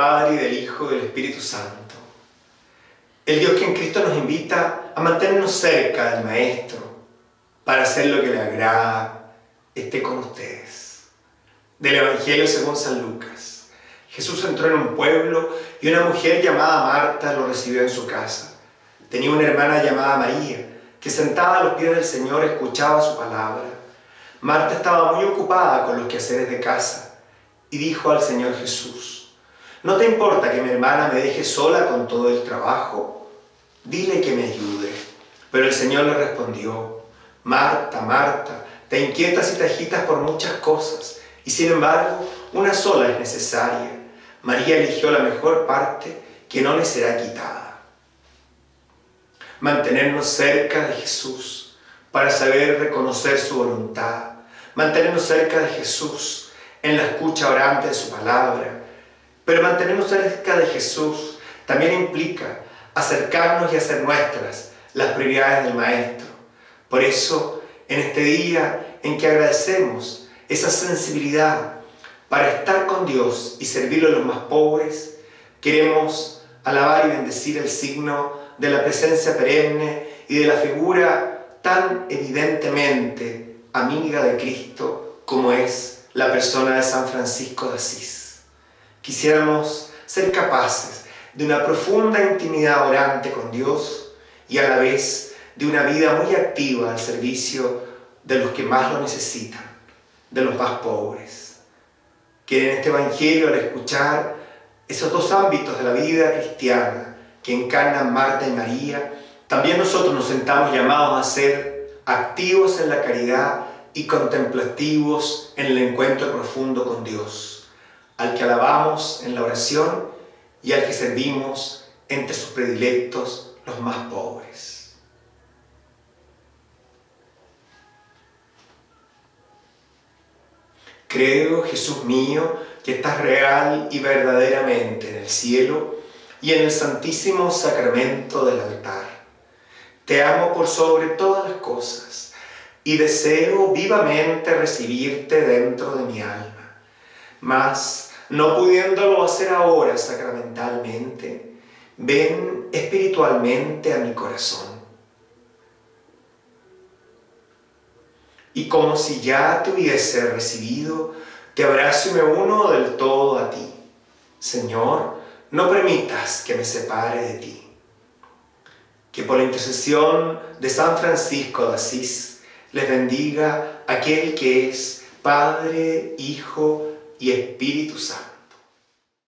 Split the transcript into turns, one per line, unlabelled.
Padre, y del Hijo, y del Espíritu Santo. El Dios que en Cristo nos invita a mantenernos cerca del Maestro, para hacer lo que le agrada, esté con ustedes. Del Evangelio según San Lucas. Jesús entró en un pueblo y una mujer llamada Marta lo recibió en su casa. Tenía una hermana llamada María, que sentada a los pies del Señor escuchaba su palabra. Marta estaba muy ocupada con los quehaceres de casa y dijo al Señor Jesús: ¿No te importa que mi hermana me deje sola con todo el trabajo? Dile que me ayude. Pero el Señor le respondió: Marta, Marta, te inquietas y te agitas por muchas cosas, y sin embargo, una sola es necesaria. María eligió la mejor parte, que no le será quitada. Mantenernos cerca de Jesús para saber reconocer su voluntad. Mantenernos cerca de Jesús en la escucha orante de su palabra. Pero mantenernos cerca de Jesús también implica acercarnos y hacer nuestras las prioridades del Maestro. Por eso, en este día en que agradecemos esa sensibilidad para estar con Dios y servirlo a los más pobres, queremos alabar y bendecir el signo de la presencia perenne y de la figura tan evidentemente amiga de Cristo como es la persona de San Francisco de Asís. Quisiéramos ser capaces de una profunda intimidad orante con Dios y a la vez de una vida muy activa al servicio de los que más lo necesitan, de los más pobres. Que en este Evangelio, al escuchar esos dos ámbitos de la vida cristiana que encarnan Marta y María, también nosotros nos sentamos llamados a ser activos en la caridad y contemplativos en el encuentro profundo con Dios, al que alabamos en la oración y al que servimos entre sus predilectos, los más pobres. Creo, Jesús mío, que estás real y verdaderamente en el cielo y en el santísimo sacramento del altar. Te amo por sobre todas las cosas y deseo vivamente recibirte dentro de mi alma. Mas, no pudiéndolo hacer ahora sacramentalmente, ven espiritualmente a mi corazón. Y como si ya te hubiese recibido, te abrazo y me uno del todo a ti. Señor, no permitas que me separe de ti. Que por la intercesión de San Francisco de Asís les bendiga aquel que es Padre, Hijo y Espíritu Santo.